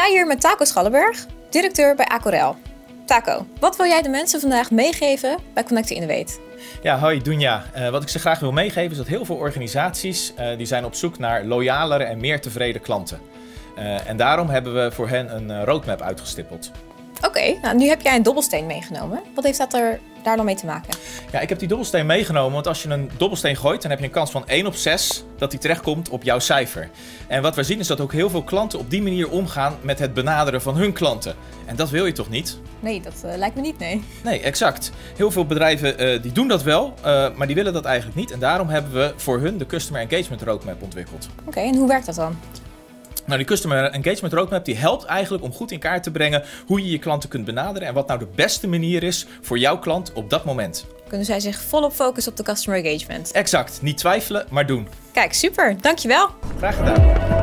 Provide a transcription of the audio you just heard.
hier met Taco Schallenberg, directeur bij Acorel. Taco, wat wil jij de mensen vandaag meegeven bij Connect to Innovate? Ja, hoi Dunja. Wat ik ze graag wil meegeven is dat heel veel organisaties die zijn op zoek naar loyalere en meer tevreden klanten. En daarom hebben we voor hen een roadmap uitgestippeld. Oké, nou, nu heb jij een dobbelsteen meegenomen. Wat heeft dat daar dan mee te maken? Ja, ik heb die dobbelsteen meegenomen, want als je een dobbelsteen gooit, dan heb je een kans van 1 op 6 dat die terechtkomt op jouw cijfer. En wat we zien is dat ook heel veel klanten op die manier omgaan met het benaderen van hun klanten. En dat wil je toch niet? Nee, dat lijkt me niet, nee. Nee, exact. Heel veel bedrijven die doen dat wel, maar die willen dat eigenlijk niet. En daarom hebben we voor hun de Customer Engagement Roadmap ontwikkeld. Oké, en hoe werkt dat dan? Nou, die Customer Engagement Roadmap die helpt eigenlijk om goed in kaart te brengen hoe je je klanten kunt benaderen en wat nou de beste manier is voor jouw klant op dat moment. Kunnen zij zich volop focussen op de Customer Engagement? Exact. Niet twijfelen, maar doen. Kijk, super. Dankjewel. Graag gedaan.